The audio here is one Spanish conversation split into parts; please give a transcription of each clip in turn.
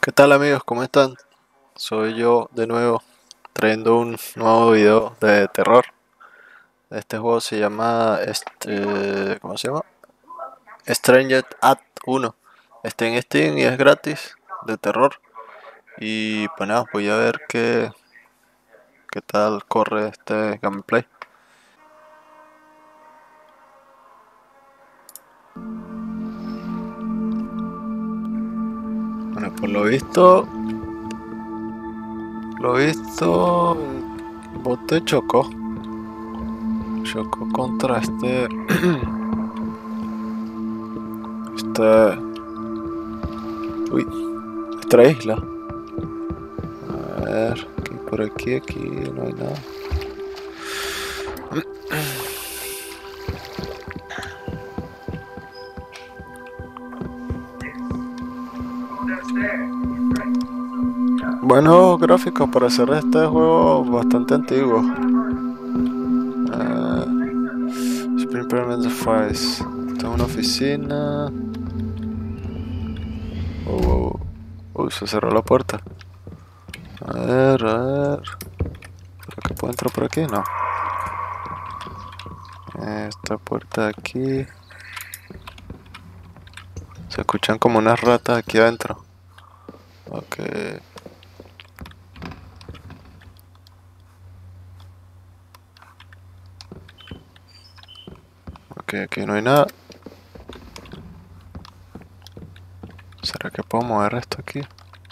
¿Qué tal amigos? ¿Cómo están? Soy yo de nuevo trayendo un nuevo video de terror. Este juego se llama ¿cómo se llama? Stranger Act 1. Está en Steam y es gratis de terror. Y pues nada, voy a ver qué tal corre este gameplay. Bueno, por lo visto, el bote chocó contra este, uy, esta isla. A ver, aquí no hay nada. Buenos gráficos para hacer este juego bastante antiguo. Spring Permanent Device. Esta es una oficina. Uy, se cerró la puerta. A ver. ¿Para que puedo entrar por aquí? No. Esta puerta de aquí. Se escuchan como unas ratas aquí adentro. Ok. Ok, aquí no hay nada. ¿Será que puedo mover esto aquí?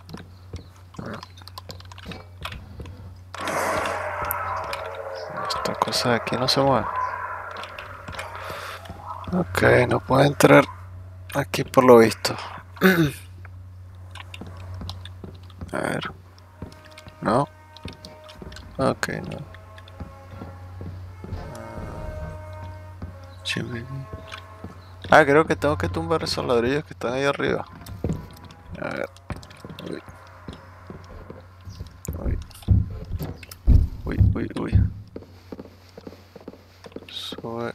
Esta cosa de aquí no se mueve. Ok, no puedo entrar aquí por lo visto. A ver. No. Ok, no. Creo que tengo que tumbar esos ladrillos que están ahí arriba. A ver. Uy. Sube.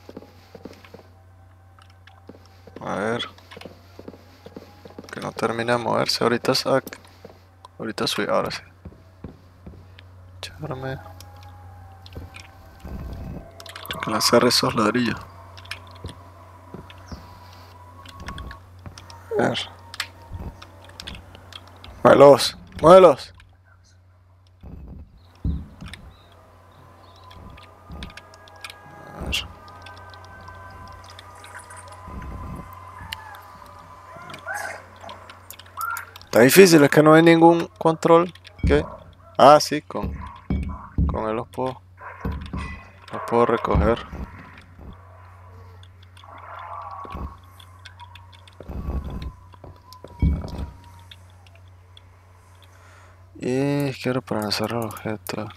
A ver. Que no termina de moverse. Ahorita saca. Ahorita sube. Ahora sí. Echarme. Que lanzar esos ladrillos. A ver. Muévelos. Muévelos. A ver. Está difícil, es que no hay ningún control. ¿Qué? Ah, sí, con él los puedo recoger. Y quiero para lanzar el objeto.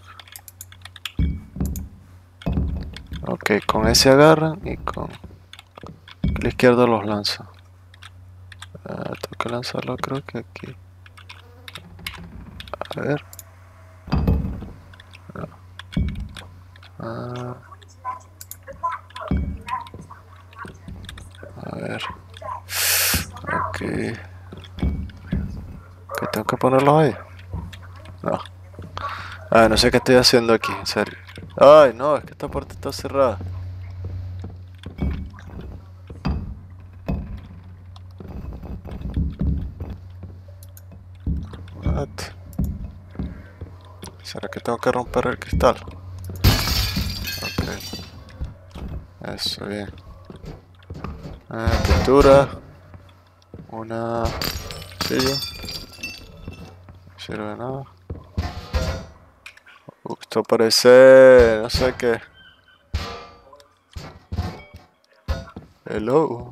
Ok, con ese agarran y con el izquierdo los lanza. Tengo que lanzarlo creo que aquí. A ver. Ah, a ver. Ok. ¿Que tengo que ponerlos ahí? No. No sé qué estoy haciendo aquí, en serio. Ay, no, es que esta puerta está cerrada. What? ¿Será que tengo que romper el cristal? Ok. Eso, bien. Pintura. Una silla. No sirve de nada. Esto parece... no sé qué. Hello.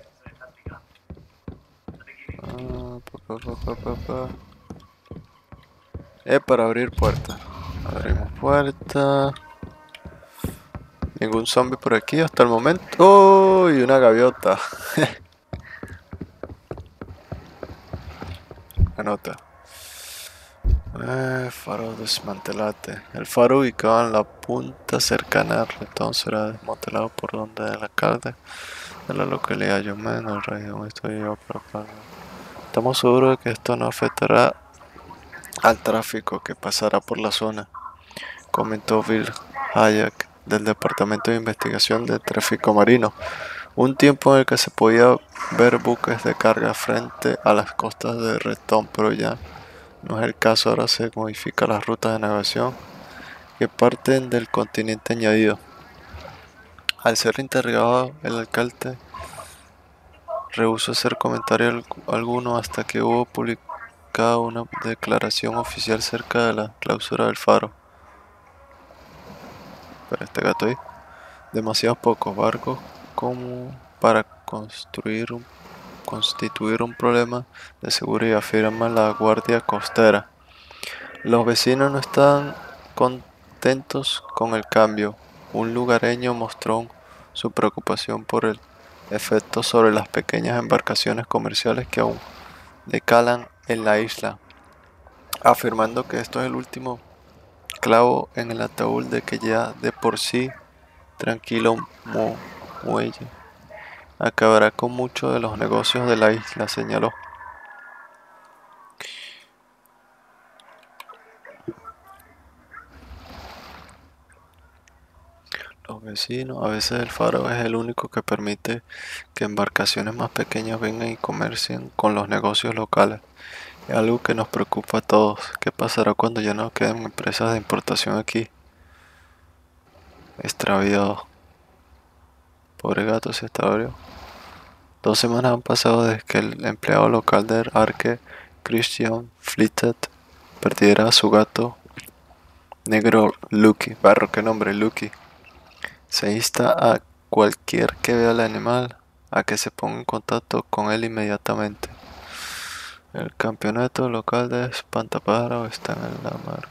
Para abrir puerta. Abrimos puerta. Ningún zombie por aquí hasta el momento. ¡Oh! Y una gaviota. Anota. Faro desmantelate. El faro ubicado en la punta cercana al retón será desmantelado por donde el alcalde de la localidad. Yo menos región estoy yo preparado. Estamos seguros de que esto no afectará al tráfico que pasará por la zona, comentó Bill Hayek del Departamento de Investigación de Tráfico Marino. Un tiempo en el que se podía ver buques de carga frente a las costas de Redstone, pero ya no es el caso. Ahora se modifican las rutas de navegación que parten del continente añadido. Al ser interrogado, el alcalde rehusó hacer comentario alguno hasta que hubo publicada una declaración oficial cerca de la clausura del faro. Pero este gato ahí, demasiados pocos barcos como para constituir un problema de seguridad, afirma la Guardia Costera. Los vecinos no están contentos con el cambio. Un lugareño mostró su preocupación por el efecto sobre las pequeñas embarcaciones comerciales que aún decalan en la isla, afirmando que esto es el último clavo en el ataúd de que ya de por sí tranquilo muelle acabará con muchos de los negocios de la isla, señaló. Los vecinos, a veces el faro es el único que permite que embarcaciones más pequeñas vengan y comercien con los negocios locales. Es algo que nos preocupa a todos. ¿Qué pasará cuando ya no queden empresas de importación aquí? Extraviado. Pobre gato se extravió. 2 semanas han pasado desde que el empleado local del Arque, Christian Flitet, perdiera a su gato negro Lucky. Barro, qué nombre, Lucky. Se insta a cualquier que vea al animal a que se ponga en contacto con él inmediatamente. El campeonato local de espantapájaros está en la mar.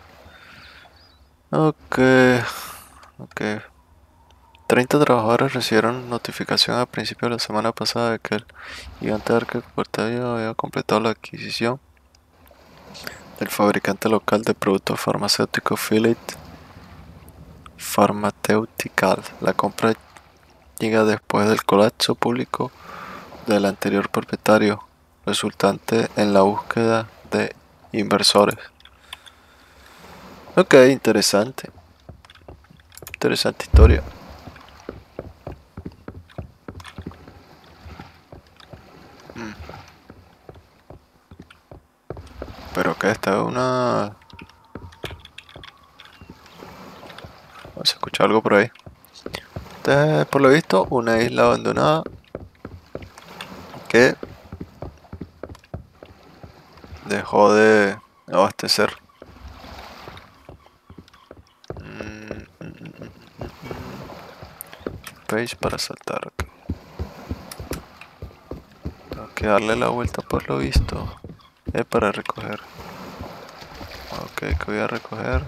Ok. 30 trabajadores recibieron notificación a principios de la semana pasada de que el gigante Arca Portario había completado la adquisición del fabricante local de productos farmacéuticos Philip Pharmaceutical. La compra llega después del colapso público del anterior propietario, resultante en la búsqueda de inversores. Ok, interesante. Interesante historia. Pero que esta es una... Se escucha algo por ahí. Esta es, por lo visto, una isla abandonada que dejó de abastecer. Page para saltar. Okay. Tengo que darle la vuelta por lo visto. Para recoger. Ok, que voy a recoger.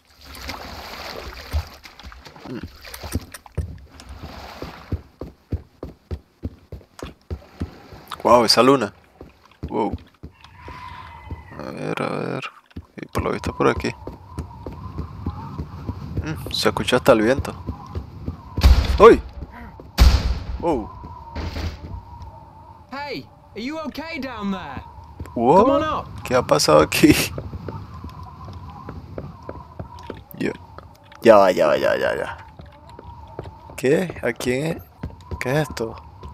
Wow, esa luna. Wow. A ver. Y por lo visto por aquí. Se escucha hasta el viento. ¡Uy! Wow. Hey, are you okay down there? Wow. Come on up. ¿Qué ha pasado aquí? Ya va. ¿Qué? ¿A quién es? ¿Qué es esto?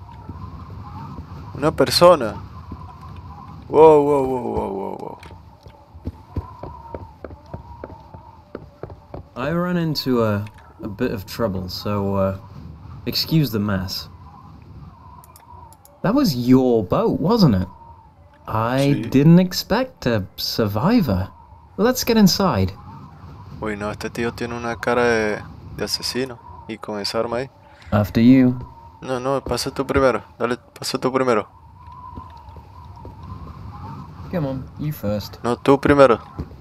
Una persona. Wow. I run into a bit of trouble, so excuse the mess. That was your boat, wasn't it? I Sí. didn't expect a survivor. Let's get inside. Uy, no, este tío tiene una cara de asesino. Y con esa arma ahí. After you. No, pasa tú primero. Dale, pasa tú primero. Come on, you first. No, tú primero.